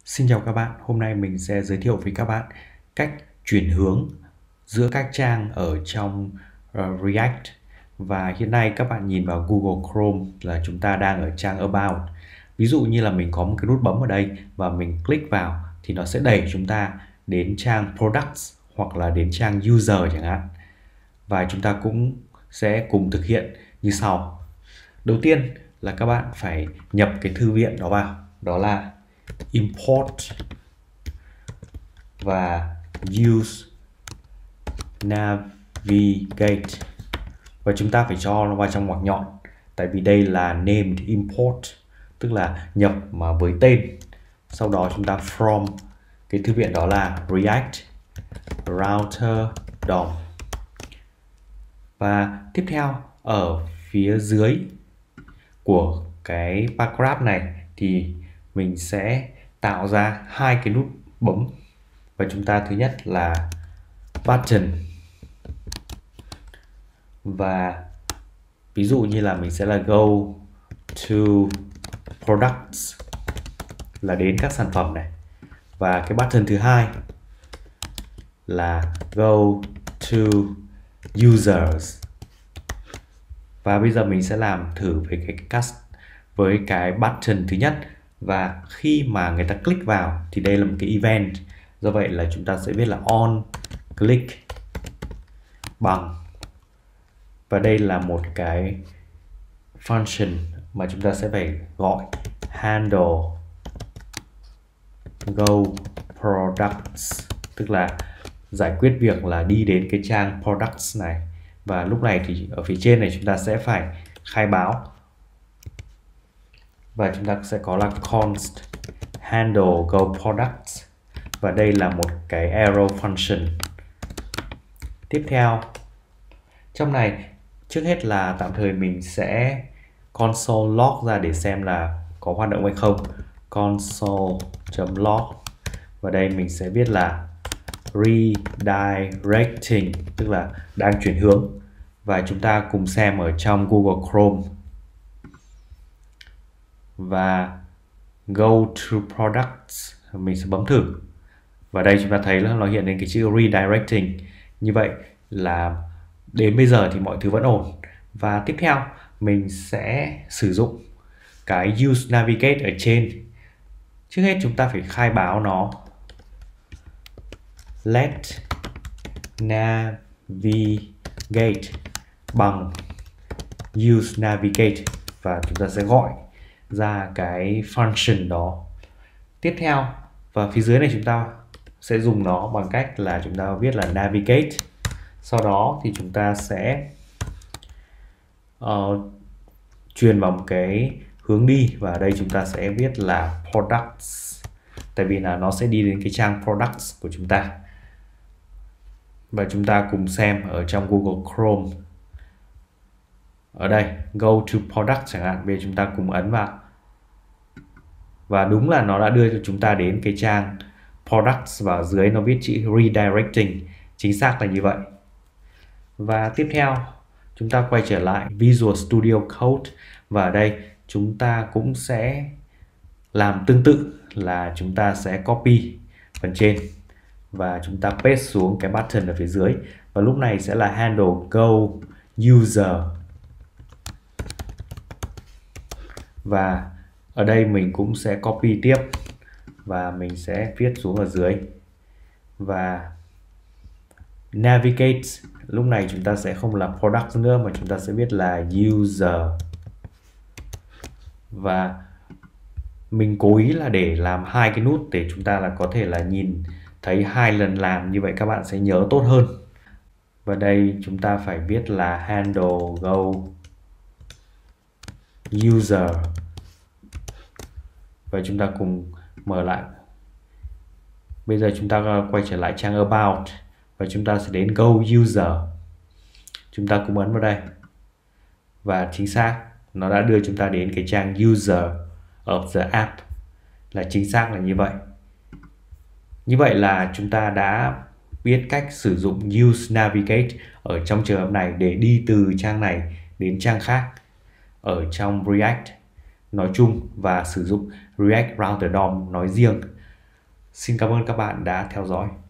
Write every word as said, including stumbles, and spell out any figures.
Xin chào các bạn, hôm nay mình sẽ giới thiệu với các bạn cách chuyển hướng giữa các trang ở trong uh, React. Và hiện nay các bạn nhìn vào Google Chrome là chúng ta đang ở trang About. Ví dụ như là mình có một cái nút bấm ở đây và mình click vào thì nó sẽ đẩy chúng ta đến trang Products hoặc là đến trang User chẳng hạn. Và chúng ta cũng sẽ cùng thực hiện như sau. Đầu tiên là các bạn phải nhập cái thư viện đó vào, đó là import và use navigate, và chúng ta phải cho nó vào trong ngoặc nhọn tại vì đây là named import, tức là nhập mà với tên. Sau đó chúng ta from cái thư viện đó là React router dom, và tiếp theo ở phía dưới của cái paragraph này thì mình sẽ tạo ra hai cái nút bấm, và chúng ta thứ nhất là button, và ví dụ như là mình sẽ là go to products là đến các sản phẩm này, và cái button thứ hai là go to users. Và bây giờ mình sẽ làm thử với cái cast với cái button thứ nhất, và khi mà người ta click vào thì đây là một cái event, do vậy là chúng ta sẽ viết là on click bằng, và đây là một cái function mà chúng ta sẽ phải gọi handle go products, tức là giải quyết việc là đi đến cái trang products này. Và lúc này thì ở phía trên này chúng ta sẽ phải khai báo, và chúng ta sẽ có là const handle go products, và đây là một cái arrow function. Tiếp theo trong này, trước hết là tạm thời mình sẽ console log ra để xem là có hoạt động hay không. Console.log, và đây mình sẽ viết là redirecting, tức là đang chuyển hướng, và chúng ta cùng xem ở trong Google Chrome. Và go to products mình sẽ bấm thử, và đây chúng ta thấy là nó hiện lên cái chữ redirecting. Như vậy là đến bây giờ thì mọi thứ vẫn ổn. Và tiếp theo mình sẽ sử dụng cái use navigate ở trên. Trước hết chúng ta phải khai báo nó let navigate bằng use navigate, và chúng ta sẽ gọi ra cái function đó. Tiếp theo và phía dưới này chúng ta sẽ dùng nó bằng cách là chúng ta viết là navigate. Sau đó thì chúng ta sẽ uh, truyền vào một cái hướng đi, và ở đây chúng ta sẽ viết là products, tại vì là nó sẽ đi đến cái trang products của chúng ta. Và chúng ta cùng xem ở trong Google Chrome. Ở đây go to products chẳng hạn, bây giờ chúng ta cùng ấn vào, và đúng là nó đã đưa cho chúng ta đến cái trang products, và dưới nó viết chữ redirecting, chính xác là như vậy. Và tiếp theo chúng ta quay trở lại Visual Studio Code, và ở đây chúng ta cũng sẽ làm tương tự là chúng ta sẽ copy phần trên và chúng ta paste xuống cái button ở phía dưới, và lúc này sẽ là handle go user. Và ở đây mình cũng sẽ copy tiếp và mình sẽ viết xuống ở dưới. Và navigate lúc này chúng ta sẽ không là product nữa mà chúng ta sẽ viết là user. Và mình cố ý là để làm hai cái nút để chúng ta là có thể là nhìn thấy hai lần làm, như vậy các bạn sẽ nhớ tốt hơn. Và đây chúng ta phải viết là handle go user, và chúng ta cùng mở lại. Bây giờ chúng ta quay trở lại trang About và chúng ta sẽ đến Go User. Chúng ta cùng ấn vào đây, và chính xác nó đã đưa chúng ta đến cái trang User of the app, là chính xác là như vậy. Như vậy là chúng ta đã biết cách sử dụng Use Navigate ở trong trường hợp này để đi từ trang này đến trang khác ở trong React nói chung, và sử dụng React Router đê ô em nói riêng. Xin cảm ơn các bạn đã theo dõi.